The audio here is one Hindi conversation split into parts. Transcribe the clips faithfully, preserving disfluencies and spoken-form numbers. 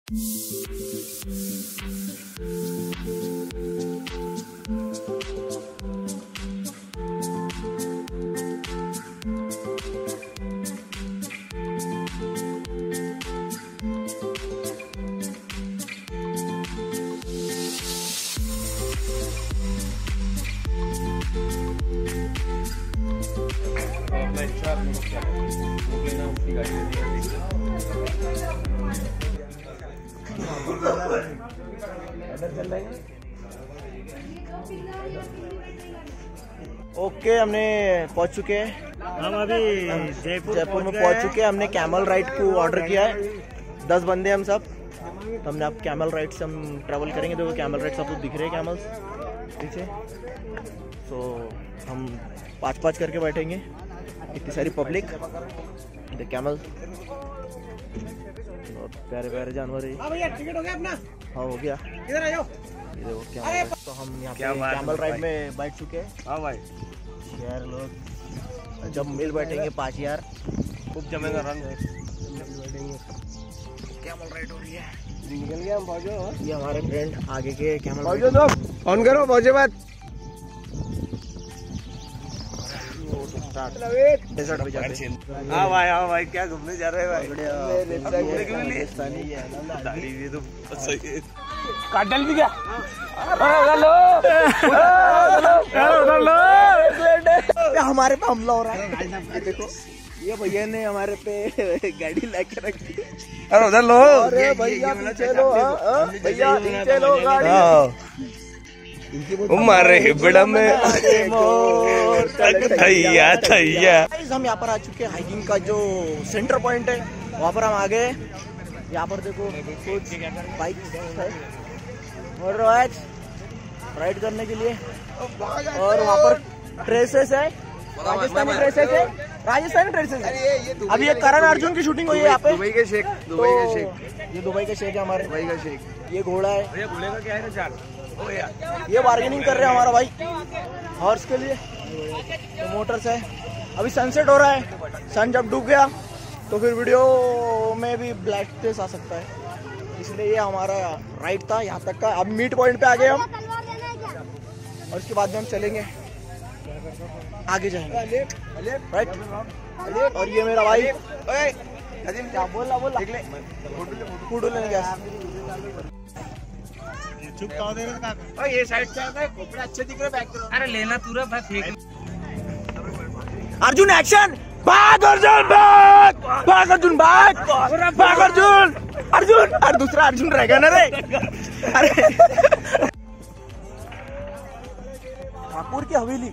ओके, हमने पहुंच चुके हैं। हम अभी जयपुर जयपुर में पहुंच चुके हैं। हमने कैमल राइड को ऑर्डर किया है। दस बंदे हम सब, तो हमने अब कैमल राइड से हम ट्रैवल करेंगे। देखो कैमल राइड सब कुछ दिख रहे हैं कैमल्स पीछे। तो हम पाँच पाँच करके बैठेंगे, इतनी सारी पब्लिक। द कैमल, प्यारे प्यारे जानवर है। हाँ भैया, टिकट हो गया अपना? हाँ हो गया। इधर आ जाओ। ये देखो कैमल। तो हम यहाँ पे कैमल राइड में बैठ चुके हैं। हाँ भाई, यार लोग जब मिल बैठेंगे पाँच यार खूब जमेगा रंग। कैमल राइड हो रही है। निकल गया हम पहुंचो। ये हमारे फ्रेंड आगे के कैमल पहुंचो तो ऑन करो, पहुंचे बात। हाँ भाई, हाँ भाई, क्या घूमने जा रहे हैं भाई? दाढ़ी भी तो सही है। काटल भी क्या? हमारे पे हमला हो रहा है। ये देखो, ये भैया ने हमारे पे गाड़ी लाके रखी। अरे उधर लो। अरे भैया पीछे लो, भैया पीछे लो गाड़ी। हमारे बड़ा में थैया थैया। हम यहाँ पर आ चुके हैं। हाइकिंग का जो सेंटर पॉइंट है वहाँ पर हम आ गए। यहाँ पर देखो कुछ बाइक है और राइड करने के लिए, और वहाँ पर ट्रेसेस है, राजस्थानी ट्रेसेस है, राजस्थानी ट्रेसेस है। अभी ये करण अर्जुन की शूटिंग हुई है यहाँ पे। दुबई के शेख, दुबई के शेख, ये दुबई के शेख है हमारे। दुबई का शेख। ये घोड़ा है। भैया घोड़े का क्या है चार? ये बार्गेनिंग कर रहे हैं हमारा भाई हॉर्स के लिए। तो मोटर्स है। अभी सनसेट हो रहा है। सन जब डूब गया तो फिर वीडियो में भी ब्लाइटनेस आ सकता है, इसलिए ये हमारा राइड था यहाँ तक का। अब मीट पॉइंट पे आ गए हम, और इसके बाद में हम चलेंगे आगे जाएंगे, राइट। और ये मेरा भाई, क्या बोला बोला फोटो लेने गया। ये साइड से आता है, कपड़े अच्छे दिख रहे बैक। अरे लेना पूरा भाई, फेंक। अर्जुन एक्शन, भाग अर्जुन भाग, भाग अर्जुन भाग, भाग अर्जुन, अर्जुन। अरे दूसरा अर्जुन रहेगा ना रे। अरे ठाकुर की हवेली।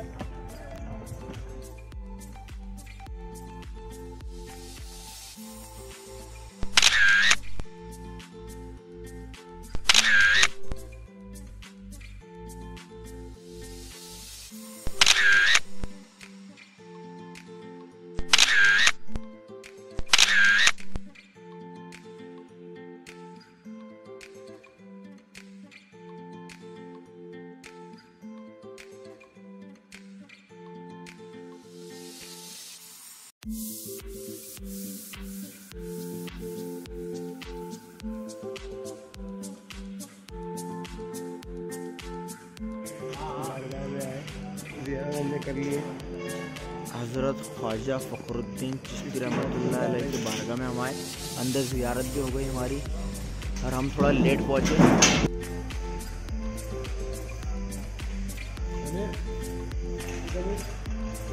कर लिए। हज़रत ख्वाजा फ़खरुद्दीन चिश्ती रहमतुल्लाह अलैह के बारगाह में हम आए। अंदर ज़ियारत भी हो गई हमारी, और हम थोड़ा लेट पहुँचे।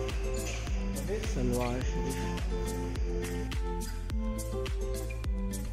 सलवार शरीफ